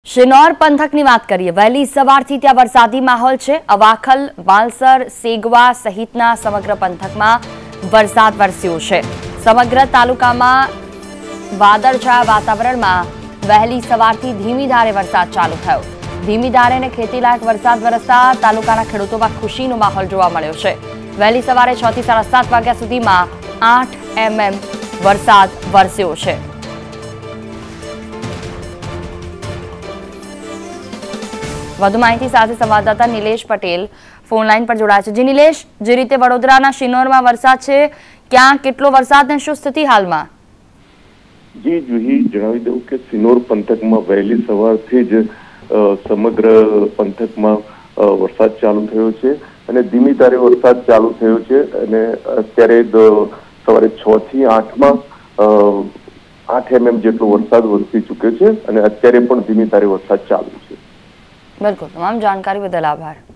શિનોર પંથકની વાત કરીએ, વહેલી સવારથી ત્યાં વરસાદી માહોલ છે। અવાખલ, વાલસર, સેગવા સહિતના સમગ્ર પંથકમાં વરસાદ વરસ્યો છે। સમગ્ર તાલુકામાં વાદળછાયા વાતાવરણમાં વહેલી સવારથી ધીમી ધારે વરસાદ ચાલુ થયો। ધીમી ધારે અને ખેતીલાયક વરસાદ વરસતા તાલુકાના ખેડૂતોમાં ખુશીનો માહોલ જોવા મળ્યો છે। વહેલી સવારે 6 થી 7:30 વાગ્યા સુધીમાં 8 mm વરસાદ વરસ્યો છે। વધુ માહિતી સાથે સંવાદદાતા નિલેશ પટેલ ફોન લાઈન પર જોડાયા છે। જી નિલેશ, જે રીતે વડોદરાના શિનોરમાં વરસાદ છે, ક્યાં કેટલો વરસાદ ને શું સ્થિતિ હાલમાં? જી જુહી, જણાવી દઉં કે શિનોર પંથકમાં વહેલી સવારથી જ સમગ્ર પંથકમાં વરસાદ ચાલુ થયો છે અને ધીમી ધારે વરસાદ ચાલુ થયો છે અને અત્યારે સવારે 6 થી 8માં 8 mm જેટલો વરસાદ વરસી ચૂક્યો છે અને અત્યારે પણ ધીમી ધારે વરસાદ ચાલુ છે। बिल्कुल, तमाम जानकारी बदल आभार।